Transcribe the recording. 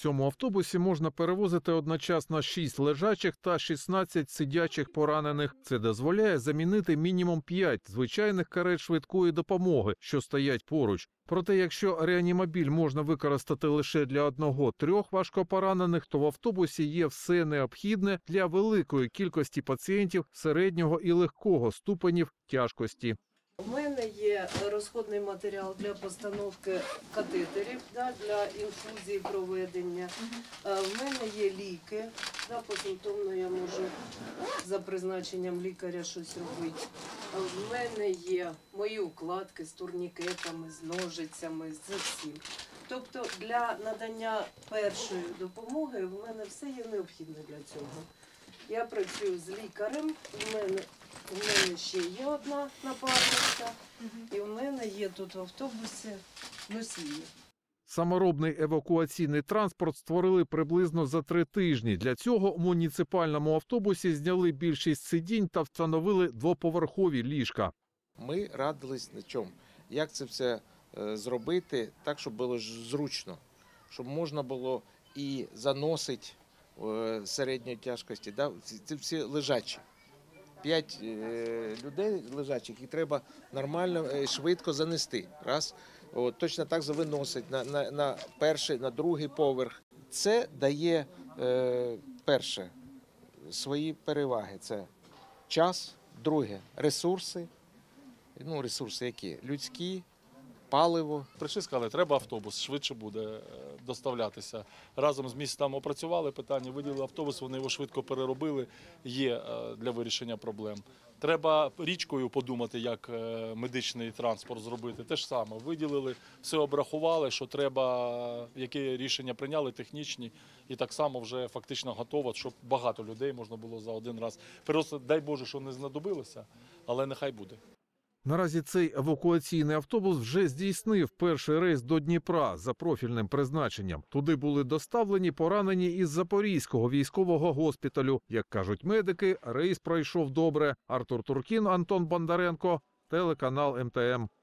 цьому автобусі можна перевозити одночасно 6 лежачих та 16 сидячих поранених. Це дозволяє замінити мінімум 5 звичайних карет швидкої допомоги, що стоять поруч. Проте, якщо реанімобіль можна використати лише для 1-3 важкопоранених, то в автобусі є все необхідне для великої кількості пацієнтів середнього і легкого ступенів тяжкості. У мене є розходний матеріал для постановки катетерів, для інфузії проведення. В мене є ліки, посимптомно я можу за призначенням лікаря щось робити. В мене є мої укладки з турнікетами, з ножицями, з всім. Тобто для надання першої допомоги в мене все є необхідне для цього. Я працюю з лікарем, у мене ще є одна напарниця, і в мене є тут в автобусі носії. Саморобний евакуаційний транспорт створили приблизно за 3 тижні. Для цього у муніципальному автобусі зняли більшість сидінь та встановили 2-поверхові ліжка. Ми радились на чому, як це все зробити так, щоб було зручно, щоб можна було і заносити середньої тяжкості, це всі лежачі. 5 людей лежачих, і треба нормально, швидко занести. Раз. Точно так же виносить на перший, на другий поверх. Це дає, перше, свої переваги. Це час, друге, ресурси. Ресурси які? Людські, паливо. Прийшли, сказали, треба автобус, швидше буде доставлятися. Разом з містом опрацювали питання, виділили автобус, вони його швидко переробили, є для вирішення проблем. Треба річкою подумати, як медичний транспорт зробити. Те ж саме, виділили, все обрахували, що треба, які рішення прийняли, технічні, і так само вже фактично готово, щоб багато людей можна було за один раз. Просто дай Боже, що не знадобилося, але нехай буде. Наразі цей евакуаційний автобус вже здійснив перший рейс до Дніпра за профільним призначенням. Туди були доставлені поранені із Запорізького військового госпіталю. Як кажуть медики, рейс пройшов добре. Артур Туркін, Антон Бондаренко, телеканал МТМ.